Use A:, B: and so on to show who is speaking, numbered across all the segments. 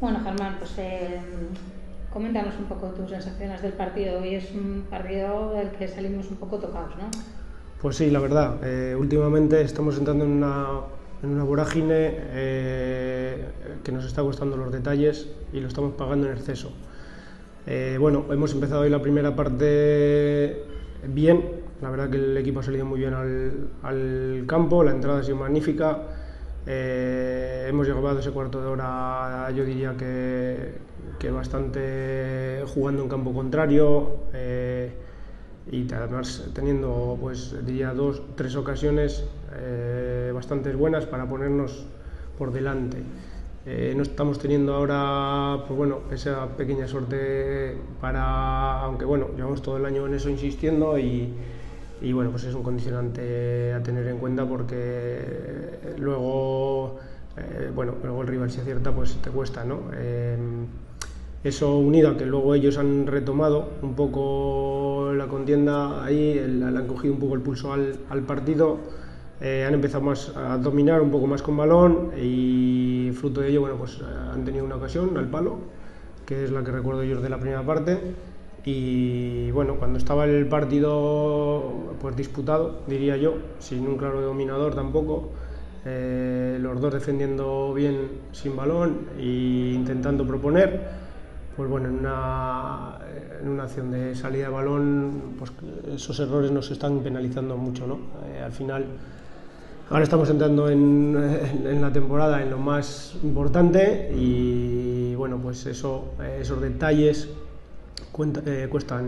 A: Bueno, Germán, pues coméntanos un poco tus sensaciones del partido. Hoy es un partido del que salimos un poco tocados, ¿no?
B: Pues sí, la verdad, últimamente estamos entrando en una vorágine que nos está costando los detalles y lo estamos pagando en exceso. Bueno, hemos empezado hoy la primera parte bien, la verdad que el equipo ha salido muy bien al campo, la entrada ha sido magnífica, hemos llegado a ese cuarto de hora, yo diría que bastante jugando en campo contrario, y además teniendo, pues diría, 2-3 ocasiones bastante buenas para ponernos por delante. No estamos teniendo ahora, pues bueno, esa pequeña suerte aunque bueno, llevamos todo el año en eso insistiendo y bueno, pues es un condicionante a tener en cuenta porque luego, bueno, luego el rival si acierta pues te cuesta, ¿no? Eso unido a que luego ellos han retomado un poco la contienda ahí, le han cogido un poco el pulso al partido, han empezado más a dominar un poco más con balón y fruto de ello, bueno, pues han tenido una ocasión al palo, que es la que recuerdo ellos de la primera parte. Y bueno, cuando estaba el partido pues disputado, diría yo, sin un claro dominador tampoco, los dos defendiendo bien sin balón e intentando proponer, pues bueno, en una acción de salida de balón, pues esos errores nos están penalizando mucho, ¿no? Al final, ahora estamos entrando en la temporada en lo más importante y bueno, pues esos detalles cuestan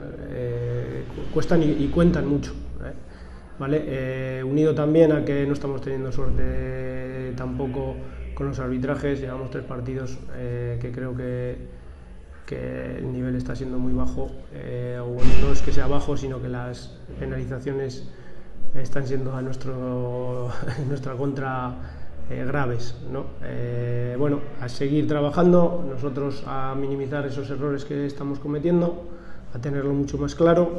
B: y cuentan mucho, ¿vale? Unido también a que no estamos teniendo suerte tampoco con los arbitrajes, llevamos 3 partidos que creo que el nivel está siendo muy bajo, o no es que sea bajo, sino que las penalizaciones están siendo en nuestra contra graves, ¿no? Bueno, a seguir trabajando, nosotros a minimizar esos errores que estamos cometiendo, a tenerlo mucho más claro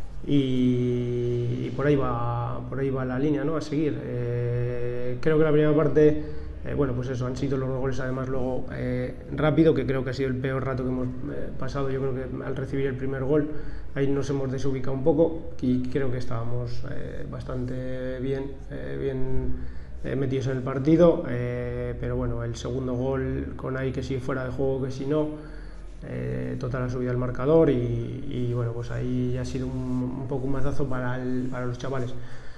B: y por ahí va la línea, ¿no? A seguir. Creo que la primera parte, bueno, pues eso, han sido los 2 goles además luego rápido, que creo que ha sido el peor rato que hemos pasado. Yo creo que al recibir el primer gol ahí nos hemos desubicado un poco y creo que estábamos bastante bien metidos en el partido, pero bueno, el segundo gol con ahí que si fuera de juego que si no, total ha subido el marcador y bueno, pues ahí ha sido un poco un mazazo para los chavales.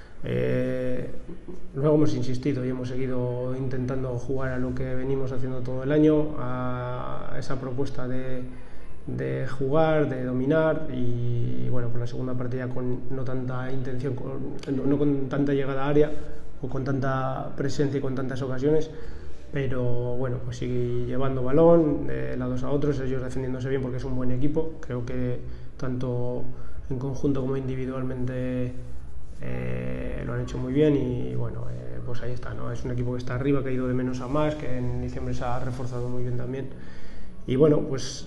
B: Luego hemos insistido y hemos seguido intentando jugar a lo que venimos haciendo todo el año, a esa propuesta de jugar, de dominar y bueno, pues la segunda parte ya con no tanta intención, no con tanta llegada a área o con tanta presencia y con tantas ocasiones, pero bueno, pues sigue llevando balón de lados a otros, ellos defendiéndose bien porque es un buen equipo, creo que tanto en conjunto como individualmente lo han hecho muy bien y bueno, pues ahí está, ¿no? Es un equipo que está arriba, que ha ido de menos a más, que en diciembre se ha reforzado muy bien también y bueno, pues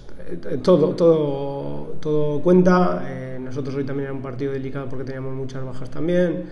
B: todo cuenta. Nosotros hoy también era un partido delicado porque teníamos muchas bajas también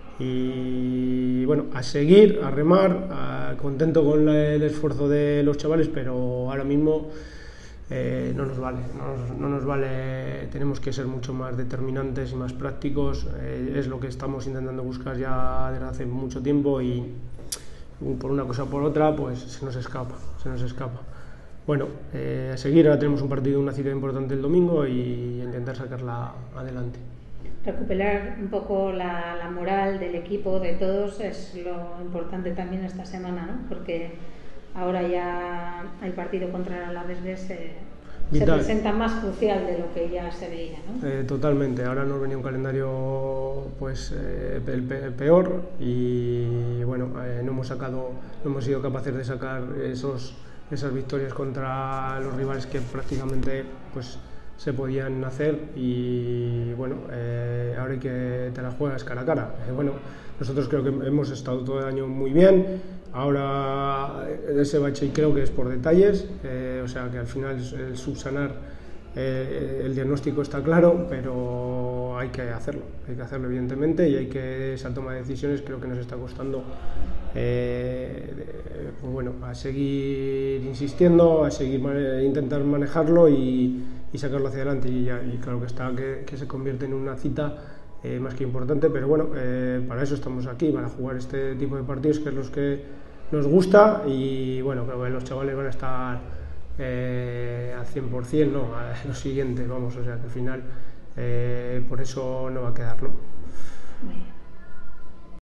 B: y bueno, a seguir, a remar, contento con el esfuerzo de los chavales, pero ahora mismo no nos vale, tenemos que ser mucho más determinantes y más prácticos, es lo que estamos intentando buscar ya desde hace mucho tiempo y por una cosa o por otra pues se nos escapa. Bueno, a seguir, ahora tenemos un partido, una cita importante el domingo y intentar sacarla adelante.
A: Recuperar un poco la moral del equipo, de todos, es lo importante también esta semana, ¿no? Porque ahora ya el partido contra el Alavés se presenta más crucial de lo que ya se veía, ¿no?
B: Totalmente, ahora nos venía un calendario pues el peor y bueno, no hemos sido capaces de sacar esas victorias contra los rivales que prácticamente pues se podían hacer y bueno, ahora te la juegas cara a cara. Bueno, nosotros creo que hemos estado todo el año muy bien, ahora ese bache creo que es por detalles, o sea que al final el subsanar, el diagnóstico está claro, pero pero hay que hacerlo evidentemente, y esa toma de decisiones creo que nos está costando, pues bueno, a seguir insistiendo, a seguir intentar manejarlo y sacarlo hacia adelante, y claro que está que se convierte en una cita más que importante, pero bueno, para eso estamos aquí, para jugar este tipo de partidos, que es los que nos gusta, y bueno, creo que los chavales van a estar al 100%, ¿no? A lo siguiente, vamos, o sea que al final por eso no va a quedar, ¿no?